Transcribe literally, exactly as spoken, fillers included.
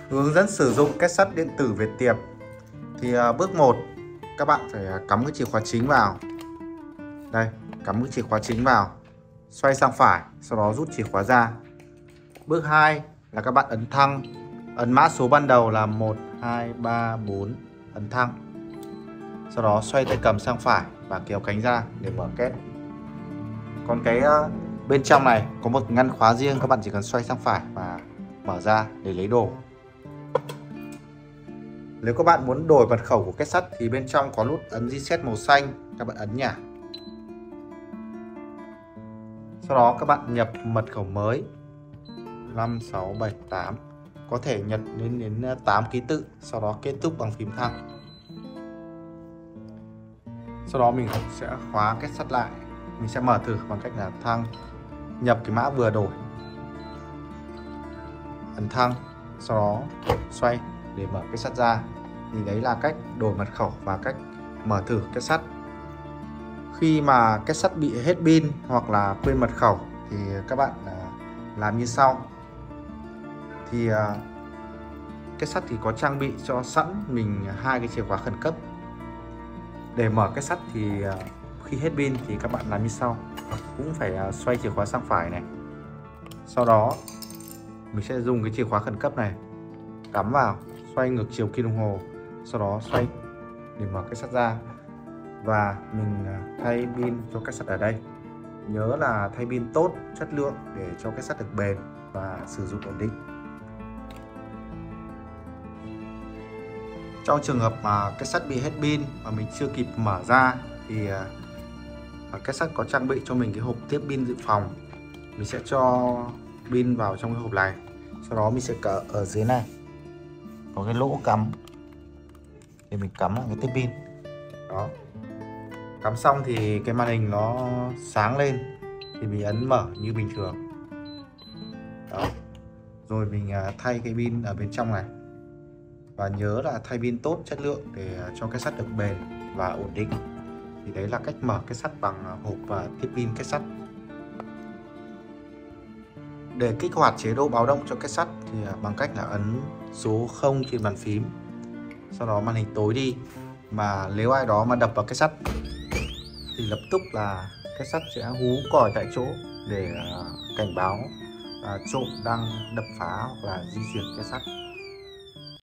Hướng dẫn sử dụng két sắt điện tử Việt Tiệp. Thì uh, bước một, các bạn phải uh, cắm cái chìa khóa chính vào. Đây, cắm cái chìa khóa chính vào, xoay sang phải, sau đó rút chìa khóa ra. Bước hai là các bạn ấn thăng, ấn mã số ban đầu là một, hai, ba, bốn, ấn thăng. Sau đó xoay tay cầm sang phải và kéo cánh ra để mở két. Còn cái uh, bên trong này có một ngăn khóa riêng, các bạn chỉ cần xoay sang phải và mở ra để lấy đồ. Nếu các bạn muốn đổi mật khẩu của két sắt thì bên trong có nút ấn reset màu xanh, các bạn ấn nhả. Sau đó các bạn nhập mật khẩu mới năm sáu bảy tám, có thể nhập đến đến tám ký tự, sau đó kết thúc bằng phím thăng. Sau đó mình sẽ khóa két sắt lại. Mình sẽ mở thử bằng cách là thăng, nhập cái mã vừa đổi, ấn thăng, sau đó xoay để mở két sắt ra. Thì đấy là cách đổi mật khẩu và cách mở thử két sắt. Khi mà két sắt bị hết pin hoặc là quên mật khẩu thì các bạn làm như sau. Thì két sắt thì có trang bị cho sẵn mình hai cái chìa khóa khẩn cấp. Để mở két sắt thì khi hết pin thì các bạn làm như sau. Cũng phải xoay chìa khóa sang phải này. Sau đó mình sẽ dùng cái chìa khóa khẩn cấp này cắm vào, xoay ngược chiều kim đồng hồ, sau đó xoay để mở két sắt ra. Và mình thay pin cho két sắt ở đây. Nhớ là thay pin tốt, chất lượng để cho két sắt được bền và sử dụng ổn định. Trong trường hợp mà két sắt bị hết pin mà mình chưa kịp mở ra thì két sắt có trang bị cho mình cái hộp tiếp pin dự phòng. Mình sẽ cho pin vào trong cái hộp này. Sau đó mình sẽ cỡ ở dưới này có cái lỗ cắm để mình cắm vào cái tiếp pin. Đó. Cắm xong thì cái màn hình nó sáng lên thì mình ấn mở như bình thường. Đó. Rồi mình thay cái pin ở bên trong này. Và nhớ là thay pin tốt, chất lượng để cho két sắt được bền và ổn định. Thì đấy là cách mở két sắt bằng hộp và tiếp pin két sắt. Để kích hoạt chế độ báo động cho két sắt thì bằng cách là ấn số không trên bàn phím. Sau đó màn hình tối đi. Mà nếu ai đó mà đập vào két sắt thì lập tức là két sắt sẽ hú còi tại chỗ để cảnh báo trộm đang đập phá hoặc là di chuyển két sắt.